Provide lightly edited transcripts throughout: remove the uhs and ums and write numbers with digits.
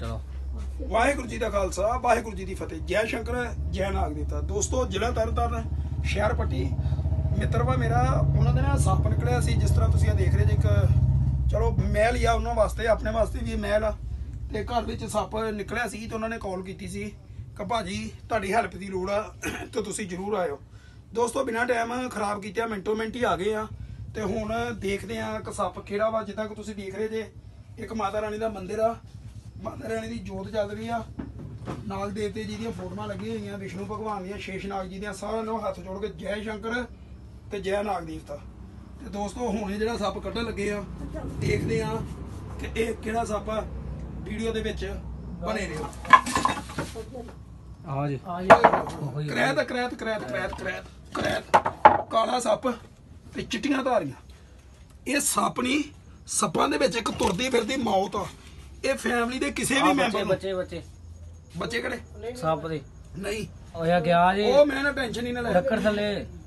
चलो वाहिगुरू जी का खालसा वाहिगुरू जी की फतेह। जय शंकर जय नाग देवता। दोस्तों जिला तरनताਰਨ शहर पट्टी मित्र वा मेरा उन्होंने ना सप्प निकलिया सी जिस तरह तुसीं देख रहे जे एक चलो महल ही आ उन्होंने वास्ते अपने वास्ते भी महल आ ते घर विच सप्प निकलिया सी ते उन्होंने कॉल की सी कि भाजी तुहाडी हैल्प की लोड़ आ तो तुसीं जरूर आयो। दोस्तों बिना टाइम खराब कीते मिंटो मिंट ही आ गए आ ते हुण देखदे आ कि सप्प किहड़ा वा। जिद्दां कि तुसीं देख रहे जे एक माता रानी का मंदिर आ, माता रानी की जोत चल रही आ, नाग देवते जी दी फोटोआं लगी हुई विष्णु भगवान दी शेषनाग जी दी सारे लोग हाथ जोड़ के जय शंकर ते जय नाग देवता। ते दोस्तों हुणे जिहड़ा सप्प कड्ढण लगे आ देखदे आ कि इह किहड़ा सप्प आ वीडियो दे विच बने रहो। हाँ जी करैत करैत करैत करैत करैत करैत काला सप्प ते चिट्टियां धारियां। ये सप्प नहीं सप्पां दे विच एक तुरदी फिरदी मौत आ। ये फैमिली दे किसी भी मैंबर बच्चे बच्चे बच्चे कड़े सप्प दे नहीं ओया गया जी ओ मैं ना टेंशन ही ना ले टक्कर थले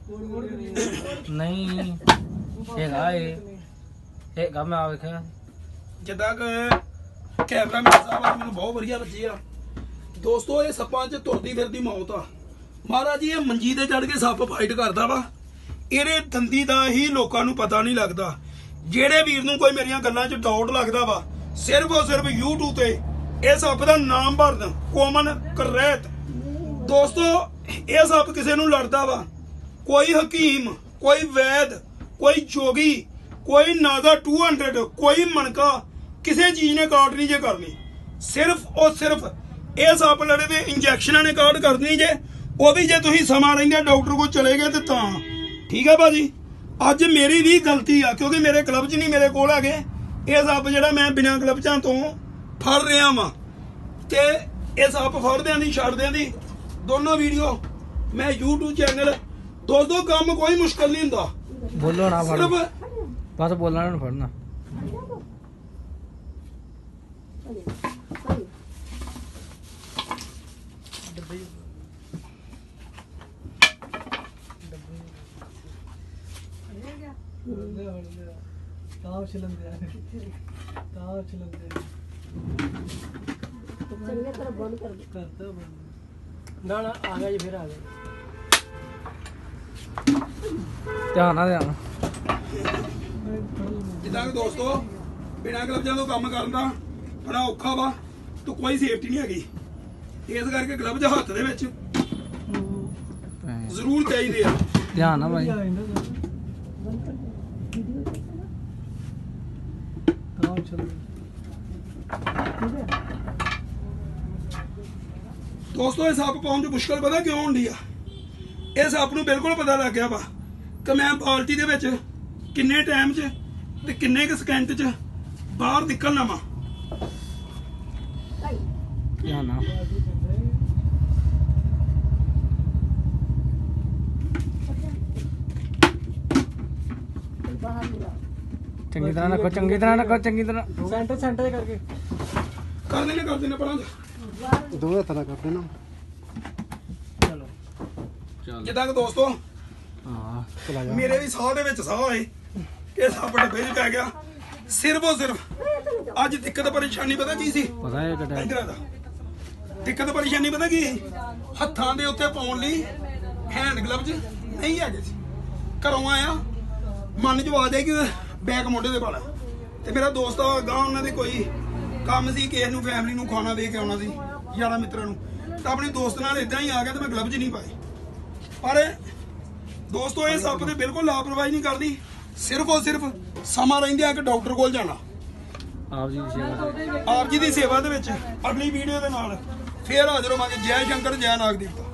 नहीं हेगा हेगा मैं आ वेखिया जिद्दां कि कैमरा मैन साहब आज मैनूं बहुत वधिया बच्चे आ। दोस्तों ये सप्पां च तुरदी फिरदी मौत आ। महाराज जी ये मंजी ते चढ़ के सप्प फाइट करदा वा ਇਹਦੇ ਦੰਦੀ ਦਾ ਹੀ ਲੋਕਾਂ ਨੂੰ ਪਤਾ ਨਹੀਂ ਲੱਗਦਾ। ਜਿਹੜੇ ਵੀਰ ਨੂੰ ਕੋਈ ਮੇਰੀਆਂ ਗੱਲਾਂ 'ਚ ਡਾਊਟ ਲੱਗਦਾ ਵਾ ਸਿਰਫ ਔਰ ਸਿਰਫ YouTube ਤੇ ਇਹ ਸੱਪ ਦਾ ਨਾਮ ਭਰਨ ਕੋਮਨ ਕਰੈਤ। ਦੋਸਤੋ ਇਹ ਸੱਪ ਕਿਸੇ ਨੂੰ ਲੜਦਾ ਵਾ ਕੋਈ ਹਕੀਮ ਕੋਈ ਵੈਦ ਕੋਈ ਜੋਗੀ ਕੋਈ ਨਾਗਾ 200 ਕੋਈ ਮਣਕਾ ਕਿਸੇ ਚੀਜ਼ ਨੇ ਕਾਟ ਨਹੀਂ ਜੇ ਕਰਨੀ। ਸਿਰਫ ਔਰ ਸਿਰਫ ਇਹ ਸੱਪ ਲੜੇ ਦੇ ਇੰਜੈਕਸ਼ਨਾਂ ਨੇ ਕਾਟ ਕਰਨੀ ਜੇ ਉਹ ਵੀ ਜੇ ਤੁਸੀਂ ਸਮਾਂ ਰਹਿੰਦੇ ਡਾਕਟਰ ਕੋਲ ਚਲੇ ਗਏ ਤੇ ਤਾਂ ठीक है भाजी। अज मेरी भी गलती आ क्योंकि मेरे क्लब च नहीं मेरे कोल है ये सप्प जो मैं बिना क्लबचा तो फड़ रहा वा ते ये सप्प फड़द्या दी छड्डद्या दी दोनों वीडियो मैं YouTube चैनल दोस्तों काम कोई मुश्किल नहीं हुंदा। बोलो ना सिर्फ बस बोलना ना फड़ना ना ना आ गया जी फिर आ गया ध्यान ना ध्यान जिद्दां कि दोस्तों बिना ग्लवजां तो काम करन दा बड़ा औखा वा तो कोई सेफ्टी नहीं हैगी। इस करके ग्लवज हत्थ दे विच जरूर चाहिए आ। ध्यान ना भाई दोस्तों इस सप्प पाउण च मुश्किल पता क्यों होंदी आ। इस सप्प नूं बिल्कुल पता लग गया वा कि मैं बाल्टी दे विच किन्ने टाइम च ते किन्ने क सेकंड च बाहर निकलना वा। ध्यान ना चंगी तरह रखो चंगी तरह रखो चंगी तरह सेंटर सेंटर करके कर देने पड़ा दो हत्थ ना कर देना। चलो जिद्दां कि दोस्तों हां मेरे भी साह दे विच साह आए कि सप्प डब्बे च पै गया। सिर्फ और सिर्फ अज दिक्कत परेशानी पता की सी पता है कटा इधर दा दिक्कत परेशानी पता की हत्थां दे उत्ते पाउण लई हैंड ग्लव्स नहीं हैगे सी। घरों आया मन च आवाज आई कि बैग मोढे ते पाला ते मेरा दोस्त गां उन्हां दे कोई काम सी किसी नूं फैमिली नूं खाना दे के आउणा सी यारां मित्रां नूं तां अपने दोस्त नाल इदां ही आ गया ते मैं ग्लव्स नहीं पाए। पर दोस्तों ये सप्प ते बिल्कुल लापरवाही नहीं करदी। सिर्फ और सिर्फ समा रहिंदे कि डॉक्टर कोल जाना। आप जी दी सेवा आप जी दी सेवा दे विच अगली वीडियो दे नाल फिर हाज़र होवांगे। जय शंकर जय नाग देवता।